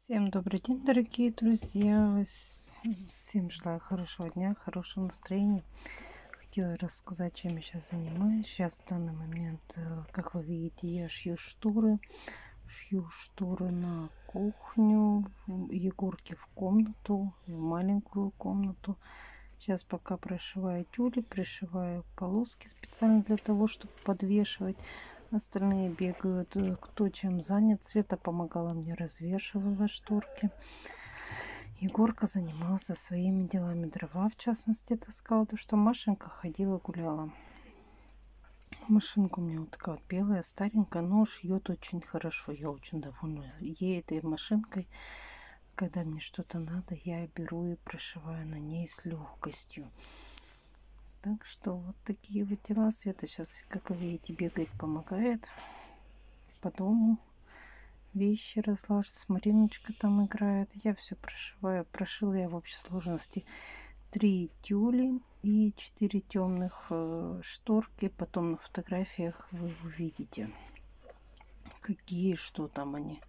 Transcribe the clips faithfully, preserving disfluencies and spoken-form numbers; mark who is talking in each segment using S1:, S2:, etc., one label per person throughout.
S1: Всем добрый день, дорогие друзья! Всем желаю хорошего дня, хорошего настроения. Хотела рассказать, чем я сейчас занимаюсь. Сейчас в данный момент, как вы видите, я шью шторы. Шью шторы на кухню, Егорке в комнату, в маленькую комнату. Сейчас пока прошиваю тюли, пришиваю полоски специально для того, чтобы подвешивать. Остальные бегают, кто чем занят. Света помогала мне, развешивала шторки. Егорка занимался своими делами. Дрова, в частности, таскал. То, что Машенька ходила, гуляла. Машинка у меня вот такая вот белая, старенькая, но шьет очень хорошо. Я очень довольна ей, этой машинкой. Когда мне что-то надо, я беру и прошиваю на ней с легкостью. Так что вот такие вот дела. Света сейчас, как вы видите, бегает, помогает по дому. Вещи разлаживает. Мариночка там играет. Я все прошиваю. Прошила я в общей сложности три тюли и четыре темных шторки. Потом на фотографиях вы увидите, какие, что там они.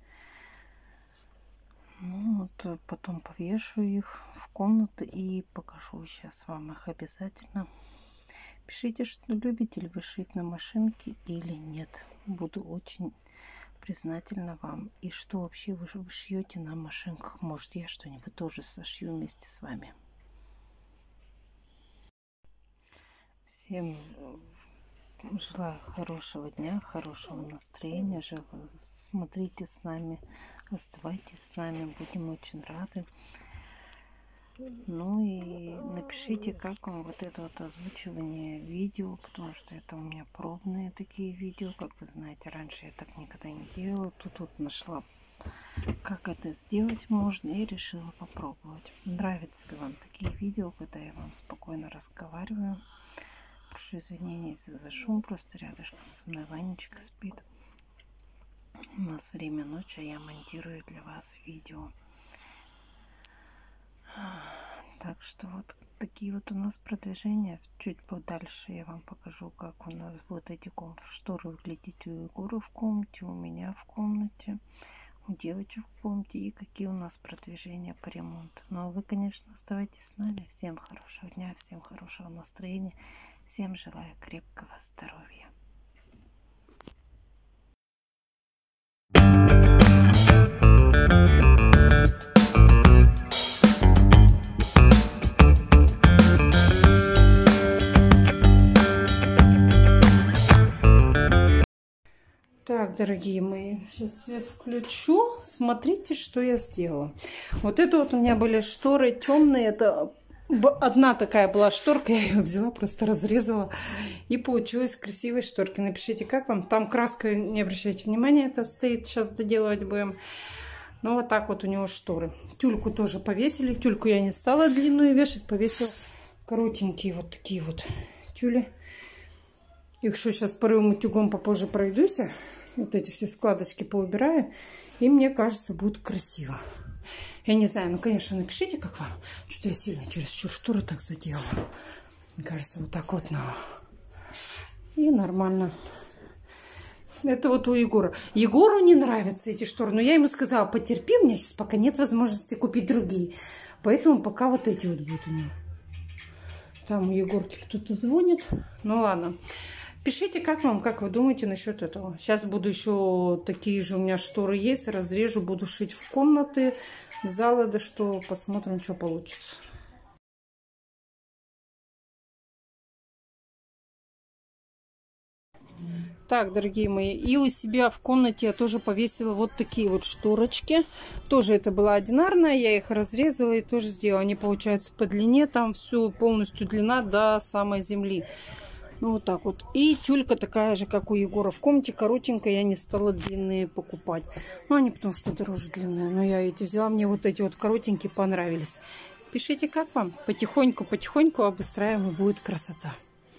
S1: Ну, вот потом повешу их в комнаты и покажу сейчас вам их обязательно. Пишите, что любите ли вы шить на машинке или нет. Буду очень признательна вам. И что вообще вы, вы шьете на машинках. Может, я что-нибудь тоже сошью вместе с вами. Всем желаю хорошего дня, хорошего настроения. Желаю, смотрите с нами, оставайтесь с нами, будем очень рады. Ну и напишите, как вам вот это вот озвучивание видео, потому что это у меня пробные такие видео. Как вы знаете, раньше я так никогда не делала. Тут вот нашла, как это сделать можно, и решила попробовать. Нравятся ли вам такие видео, когда я вам спокойно разговариваю? Прошу извинения за шум, просто рядышком со мной Ванечка спит. У нас время ночи, а я монтирую для вас видео. Так что вот такие вот у нас продвижения. Чуть подальше я вам покажу, как у нас вот эти шторы выглядят у Егора в комнате, у меня в комнате, у девочек в комнате, и какие у нас продвижения по ремонту. Но вы, конечно, оставайтесь с нами. Всем хорошего дня, всем хорошего настроения. Всем желаю крепкого здоровья. Так, дорогие мои, сейчас свет включу. Смотрите, что я сделала. Вот это вот у меня были шторы темные. Это одна такая была шторка. Я ее взяла, просто разрезала. И получилась красивой шторки. Напишите, как вам. Там краска, не обращайте внимания, это стоит. Сейчас доделывать будем. Ну, вот так вот у него шторы. Тюльку тоже повесили. Тюльку я не стала длинную вешать. Повесила коротенькие вот такие вот тюли. Их что, сейчас порывом утюгом попозже пройдусь. Вот эти все складочки поубираю. И мне кажется, будет красиво. Я не знаю, ну, конечно, напишите, как вам. Что-то я сильно через шторы так заделала. Мне кажется, вот так вот. Ну. И нормально. Это вот у Егора. Егору не нравятся эти шторы. Но я ему сказала, потерпи, у меня сейчас пока нет возможности купить другие. Поэтому пока вот эти вот будут у него. Там у Егорки кто-то звонит. Ну ладно. Пишите, как вам, как вы думаете насчет этого. Сейчас буду еще, такие же у меня шторы есть, разрежу, буду шить в комнаты, в залы, да что, посмотрим, что получится. Так, дорогие мои, и у себя в комнате я тоже повесила вот такие вот шторочки. Тоже это была одинарная, я их разрезала и тоже сделала. Они получаются по длине, там все полностью длина до самой земли. Ну, вот так вот. И тюлька такая же, как у Егора в комнате, коротенькая. Я не стала длинные покупать. Ну, они потому что дороже длинные. Но я эти взяла, мне вот эти вот коротенькие понравились. Пишите, как вам. Потихоньку-потихоньку обустраиваем, и будет красота.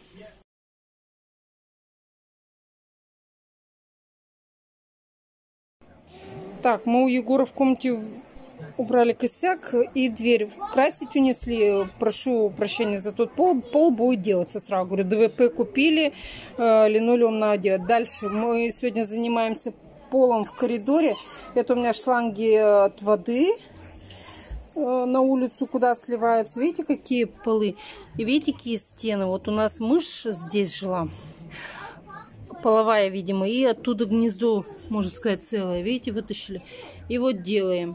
S1: Так, мы у Егора в комнате убрали косяк и дверь красить унесли. Прошу прощения за тот пол. Пол будет делаться сразу. Говорю, ДВП купили, э, линолеум надо делать. Дальше мы сегодня занимаемся полом в коридоре. Это у меня шланги от воды на улицу, куда сливаются. Видите, какие полы? И видите, какие стены. Вот у нас мышь здесь жила. Половая, видимо. И оттуда гнездо, можно сказать, целое. Видите, вытащили. И вот делаем.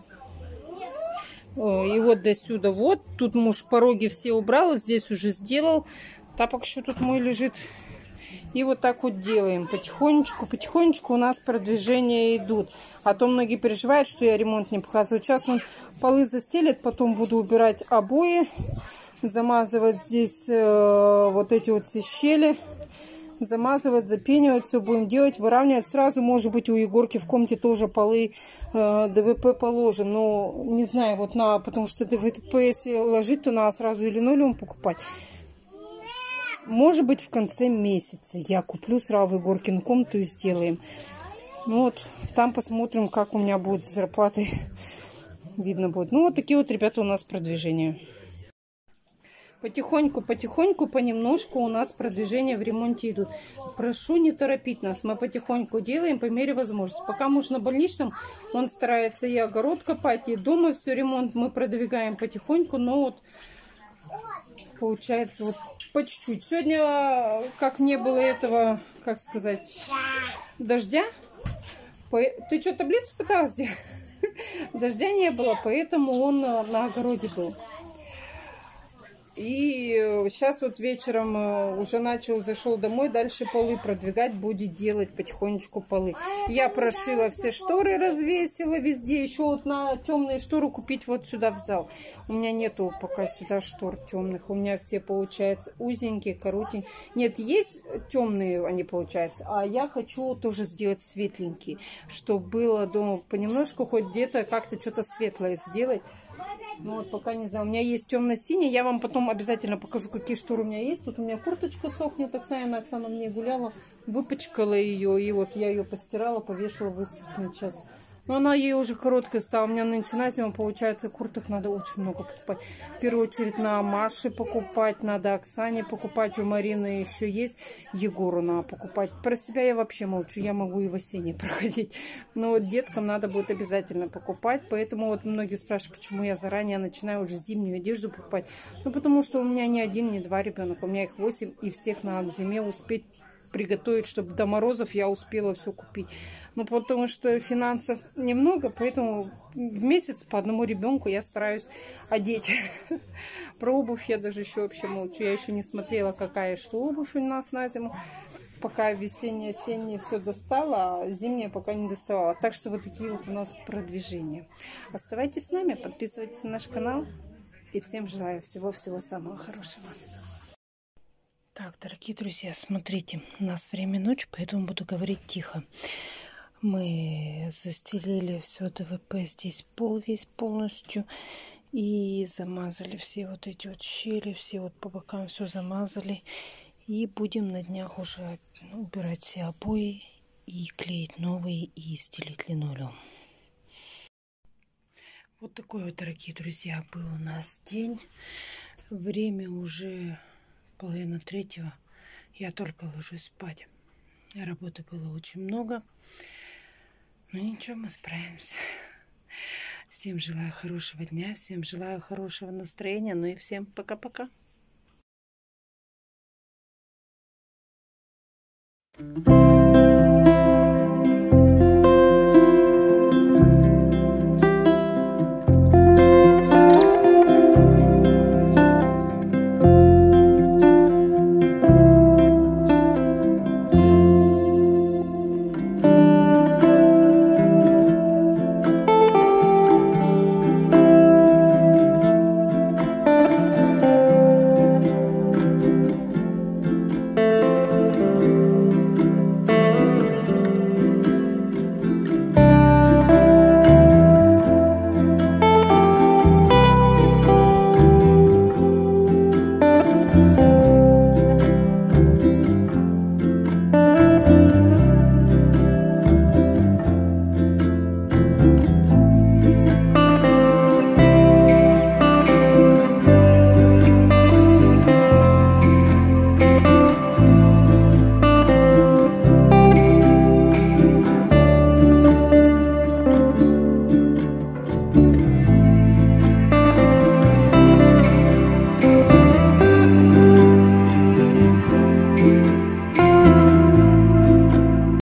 S1: И вот до сюда. Вот. Тут муж пороги все убрал. Здесь уже сделал. Тапок еще тут мой лежит. И вот так вот делаем. Потихонечку, потихонечку у нас продвижения идут. А то многие переживают, что я ремонт не показываю. Сейчас он полы застелит, потом буду убирать обои. Замазывать здесь э, вот эти вот все щели. Замазывать, запенивать, все будем делать, выравнивать. Сразу, может быть, у Егорки в комнате тоже полы э, ДВП положим. Но не знаю, вот на, потому что ДВП, если ложить, то надо сразу и линолеум покупать. Может быть, в конце месяца я куплю сразу Егоркину комнату и сделаем. Ну вот, там посмотрим, как у меня будет с зарплатой. Видно будет. Ну, вот такие вот, ребята, у нас продвижения. Потихоньку, потихоньку, понемножку у нас продвижения в ремонте идут. Прошу не торопить нас. Мы потихоньку делаем по мере возможности. Пока муж на больничном, он старается и огород копать, и дома все ремонт мы продвигаем потихоньку. Но вот получается вот по чуть-чуть. Сегодня, как не было этого, как сказать, дождя. Ты что, таблицу пыталась сделать? Дождя не было, поэтому он на огороде был. И сейчас вот вечером уже начал, зашел домой, дальше полы продвигать, будет делать потихонечку полы. Я прошила все шторы, развесила везде. Еще вот на темные шторы купить вот сюда в зал. У меня нету пока сюда штор темных. У меня все получаются узенькие, коротенькие. Нет, есть темные они получаются, а я хочу тоже сделать светленькие, чтобы было дома понемножку, хоть где-то как-то что-то светлое сделать. Ну вот пока не знаю. У меня есть темно-синий. Я вам потом обязательно покажу, какие шторы у меня есть. Тут у меня курточка сохнет. Оксана, Оксана мне гуляла, выпачкала ее. И вот я ее постирала, повешала, высохнет сейчас. Но она ей уже короткая стала. У меня нынче на зиму, получается, курток надо очень много покупать. В первую очередь на Маше покупать, надо Оксане покупать. У Марины еще есть. Егору надо покупать. Про себя я вообще молчу. Я могу и в осеннее проходить. Но вот деткам надо будет обязательно покупать. Поэтому вот многие спрашивают, почему я заранее начинаю уже зимнюю одежду покупать. Ну, потому что у меня не один, не два ребенка. У меня их восемь. И всех надо к зиме успеть приготовить, чтобы до морозов я успела все купить. Ну, потому что финансов немного, поэтому в месяц по одному ребенку я стараюсь одеть. Про обувь я даже еще вообще молчу. Я еще не смотрела, какая что обувь у нас на зиму. Пока весеннее, осеннее все достала, а зимнее пока не доставала. Так что вот такие вот у нас продвижения. Оставайтесь с нами, подписывайтесь на наш канал. И всем желаю всего-всего самого хорошего. Так, дорогие друзья, смотрите, у нас время ночи, поэтому буду говорить тихо. Мы застелили все ДВП, здесь пол весь полностью. И замазали все вот эти вот щели, все вот по бокам все замазали. И будем на днях уже убирать все обои и клеить новые и стелить линолеум. Вот такой вот, дорогие друзья, был у нас день. Время уже половина третьего. Я только ложусь спать. Работы было очень много. Но ничего, мы справимся. Всем желаю хорошего дня, всем желаю хорошего настроения. Ну и всем пока-пока. Thank you.